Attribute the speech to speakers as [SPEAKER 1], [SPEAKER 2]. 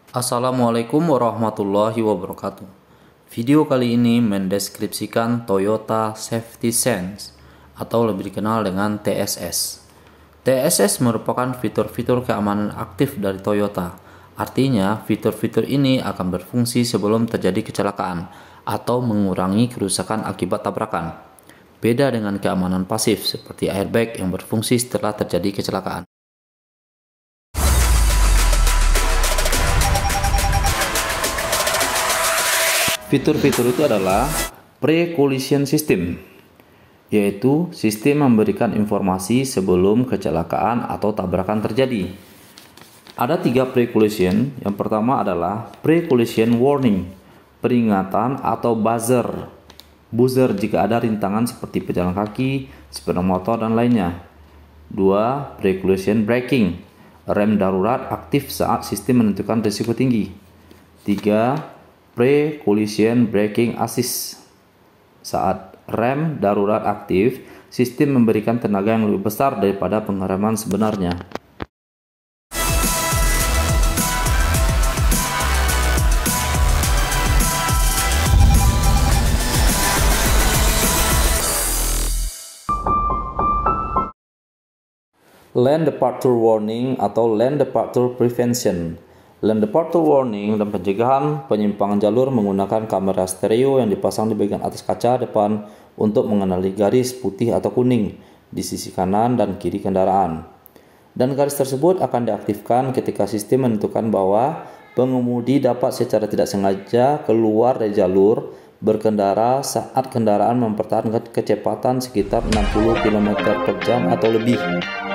[SPEAKER 1] Assalamualaikum warahmatullahi wabarakatuh. Video kali ini mendeskripsikan Toyota Safety Sense atau lebih dikenal dengan TSS. TSS merupakan fitur-fitur keamanan aktif dari Toyota. Artinya, fitur-fitur ini akan berfungsi sebelum terjadi kecelakaan atau mengurangi kerusakan akibat tabrakan. Beda dengan keamanan pasif seperti airbag yang berfungsi setelah terjadi kecelakaan. Fitur-fitur itu adalah pre-collision system, yaitu sistem memberikan informasi sebelum kecelakaan atau tabrakan terjadi. Ada 3 pre-collision. Yang pertama adalah pre-collision warning, peringatan atau buzzer. Buzzer jika ada rintangan seperti pejalan kaki, sepeda motor, dan lainnya. 2. Pre-collision braking, rem darurat aktif saat sistem menentukan risiko tinggi. 3. Pre-collision braking assist, saat rem darurat aktif, sistem memberikan tenaga yang lebih besar daripada pengereman sebenarnya. Lane departure warning atau lane departure prevention. Lane departure warning dan pencegahan penyimpangan jalur menggunakan kamera stereo yang dipasang di bagian atas kaca depan untuk mengenali garis putih atau kuning di sisi kanan dan kiri kendaraan. Dan garis tersebut akan diaktifkan ketika sistem menentukan bahwa pengemudi dapat secara tidak sengaja keluar dari jalur berkendara saat kendaraan mempertahankan kecepatan sekitar 60 km per jam atau lebih.